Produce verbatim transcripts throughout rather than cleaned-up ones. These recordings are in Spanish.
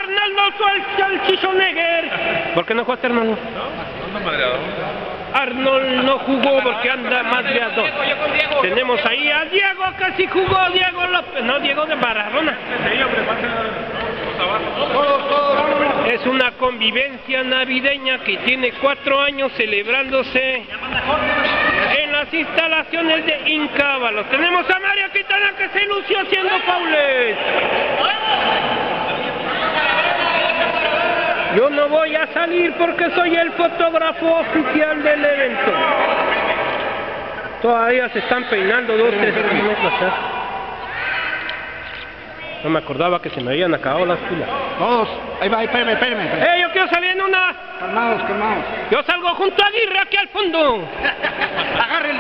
Arnoldo Schwarzenegger. ¿Por qué no jugaste, Arnoldo? No, no madreador. Arnold no jugó porque anda madreador. Tenemos ahí a Diego, que sí jugó, Diego López. No, Diego de Barrarona. Es una convivencia navideña que tiene cuatro años celebrándose en las instalaciones de Incábalos. Tenemos a Mario Quintana, que se lució haciendo faules. Yo no voy a salir porque soy el fotógrafo oficial del evento. Todavía se están peinando dos, tres kilómetros atrás. No me acordaba que se me habían acabado las pilas. Todos, ahí va, ahí, espérame, espérame. ¡Eh, yo quiero salir en una! Calmados, calmados. Yo salgo junto a Aguirre aquí al fondo. Agárrenlo.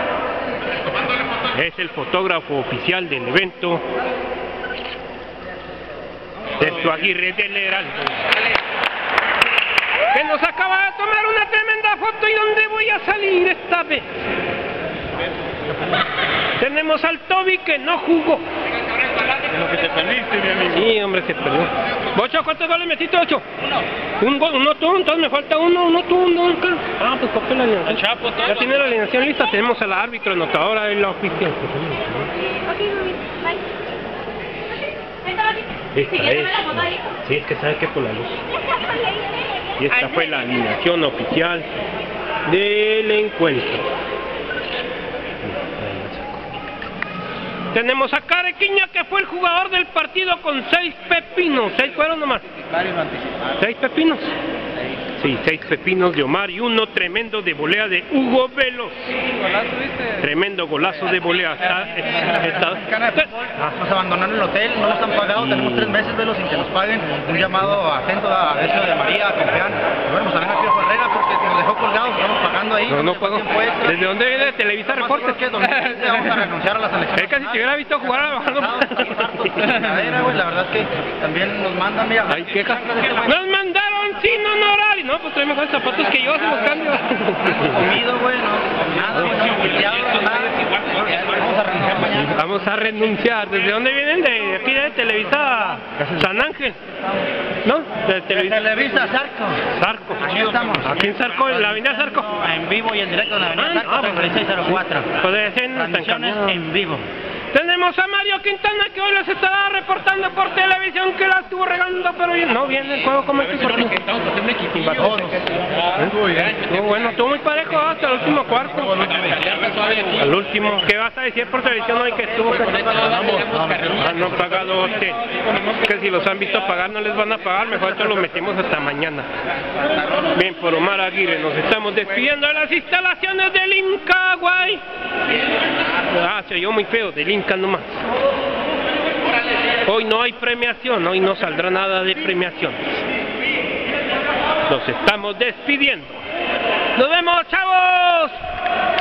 Es el fotógrafo oficial del evento. Sergio Aguirre del Heraldo, que nos acaba de tomar una tremenda foto. ¿Y dónde voy a salir esta vez? Tenemos al Toby, que no jugó. En lo que te perdiste, mi amigo. Sí, hombre, se perdió. Ocho, ¿cuántos goles metiste? Ocho. Uno. Un gol, uno tú, entonces me falta uno, uno tú, uno acá. Ah, pues copié la alineación. El Chapo, todo. Ya tiene la alineación lista. Tenemos a la árbitro anotadora y la oficial. Esta es, sí, es que sabe que por la luz. Y esta fue la alineación oficial del encuentro. Tenemos a Carequiña, que fue el jugador del partido con seis pepinos. ¿Seis fueron nomás? ¿Seis pepinos? Sí, seis pepinos de Omar y uno tremendo de volea de Hugo Veloz. Tremendo golazo de volea. Está, está, está, ah. Nos abandonaron el hotel, no nos han pagado, y... tenemos tres meses Veloz sin que nos paguen. Un llamado atento a Decio de María, a Confian. Bueno, pues a ver aquí a Herrera porque nos dejó colgados, estamos pagando ahí. No, no pagó. ¿Desde dónde viene Televisa Reportes? Que vamos a renunciar a la selección. Es casi te hubiera visto jugar a bajando. La verdad es que también nos mandan, mira. Hay quejas. Nos mandaron sin honorario. No, pues traemos los zapatos que yo hacemos cambio. Comido, güey, no, nada, vamos a renunciar mañana. Vamos a renunciar. ¿Desde dónde vienen? De aquí de Televisa San Ángel. ¿No? De Televisa. De Televisa Zarco. Zarco. Aquí estamos. Aquí en Zarco, en la avenida Zarco. En vivo y en directo en la avenida Zarco, ah, treinta y seis cero cuatro. Puede ser transmisiones en vivo. Tenemos a Mario Quintana, que hoy les estará reportando por televisión que la estuvo regando, pero no viene el juego como el que por No, bueno, estuvo muy parejo hasta el último cuarto. Al último, ¿qué vas a decir por televisión hoy que estuvo? Han no pagado usted. Que si los han visto pagar no les van a pagar, mejor esto lo metimos hasta mañana. Bien, por Omar Aguirre, nos estamos despidiendo de las instalaciones del Inca, guay. Ah, se oyó muy feo, del Inca nomás. Hoy no hay premiación, hoy no saldrá nada de premiaciones. Nos estamos despidiendo. ¡Nos vemos, chavos!